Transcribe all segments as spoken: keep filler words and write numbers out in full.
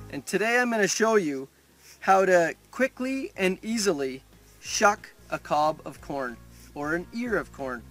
and today I'm going to show you how to quickly and easily shuck a cob of corn or an ear of corn.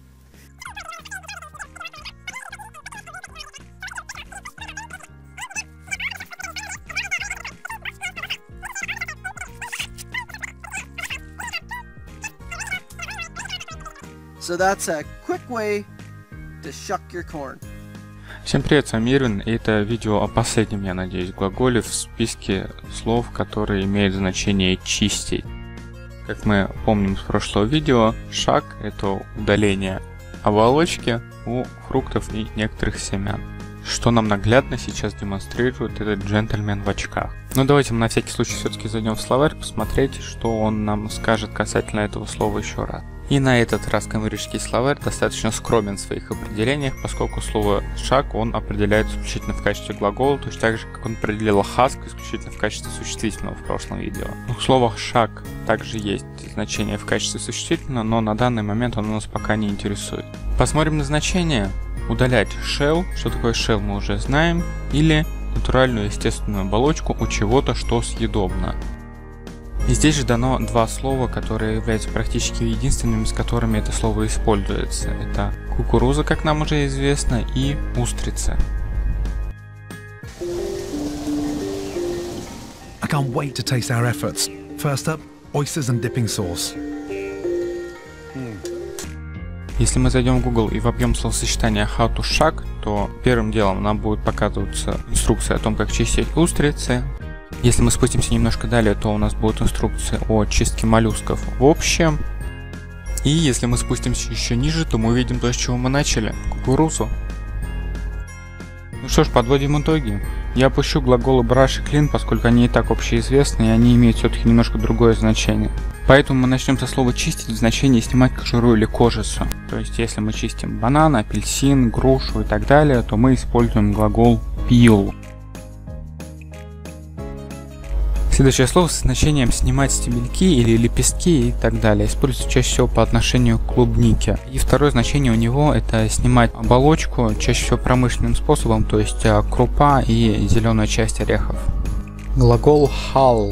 So that's a quick way to shuck your corn. Всем привет, с вами Ирвин, и это видео о последнем, я надеюсь, глаголе в списке слов, которые имеют значение чистить. Как мы помним с прошлого видео, shuck — это удаление оболочки у фруктов и некоторых семян. Что нам наглядно сейчас демонстрирует этот джентльмен в очках. Но давайте мы на всякий случай все-таки зайдем в словарь, посмотреть, что он нам скажет касательно этого слова еще раз. И на этот раз кембриджский словарь достаточно скромен в своих определениях, поскольку слово shuck он определяет исключительно в качестве глагола, точно так же, как он определил husk исключительно в качестве существительного в прошлом видео. У слова shuck также есть значение в качестве существительного, но на данный момент он нас пока не интересует. Посмотрим на значение. Удалять shell, что такое shell мы уже знаем, или натуральную естественную оболочку у чего-то, что съедобно. И здесь же дано два слова, которые являются практически единственными, с которыми это слово используется. Это кукуруза, как нам уже известно, и устрицы. I can't wait to taste our efforts. First up, oysters and dipping sauce. Если мы зайдем в Google и вобьем словосочетание how to shuck, то первым делом нам будет показываться инструкция о том, как чистить устрицы. Если мы спустимся немножко далее, то у нас будет инструкция о чистке моллюсков в общем. И если мы спустимся еще ниже, то мы увидим то, с чего мы начали – кукурузу. Ну что ж, подводим итоги. Я опущу глаголы brush и clean, поскольку они и так общеизвестны, и они имеют все-таки немножко другое значение. Поэтому мы начнем со слова чистить в значении снимать кожуру или кожицу. То есть, если мы чистим банан, апельсин, грушу и так далее, то мы используем глагол peel. Следующее слово со значением снимать стебельки или лепестки и так далее используется чаще всего по отношению к клубнике. И второе значение у него это снимать оболочку, чаще всего промышленным способом, то есть крупа и зеленая часть орехов. Глагол hull.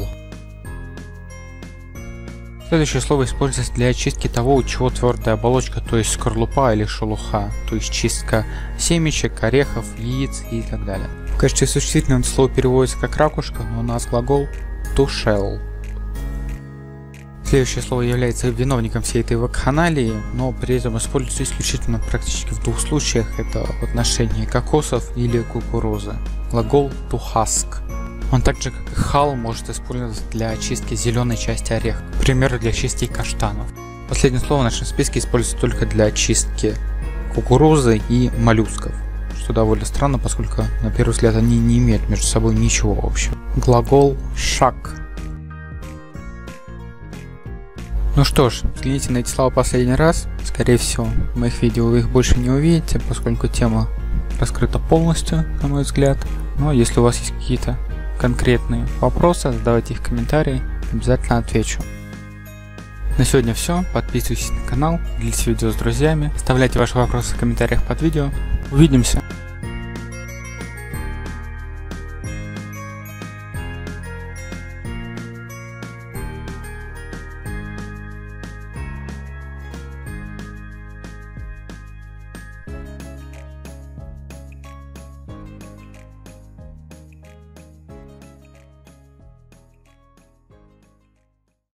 Следующее слово используется для очистки того, у чего твердая оболочка, то есть скорлупа или шелуха, то есть чистка семечек, орехов, яиц и так далее. В качестве существительного это слово переводится как ракушка, но у нас глагол to shell. Следующее слово является виновником всей этой вакханалии, но при этом используется исключительно практически в двух случаях. Это в отношении кокосов или кукурузы. Глагол to husk. Он так же, как и hull, может использоваться для очистки зеленой части ореха, к примеру, для чистки каштанов. Последнее слово в нашем списке используется только для очистки кукурузы и моллюсков, что довольно странно, поскольку на первый взгляд они не имеют между собой ничего общего. Глагол shuck. Ну что ж, взгляните на эти слова последний раз. Скорее всего, в моих видео вы их больше не увидите, поскольку тема раскрыта полностью, на мой взгляд. Но если у вас есть какие-то конкретные вопросы, задавайте их в комментарии, обязательно отвечу. На сегодня все. Подписывайтесь на канал, делитесь видео с друзьями, оставляйте ваши вопросы в комментариях под видео. Увидимся!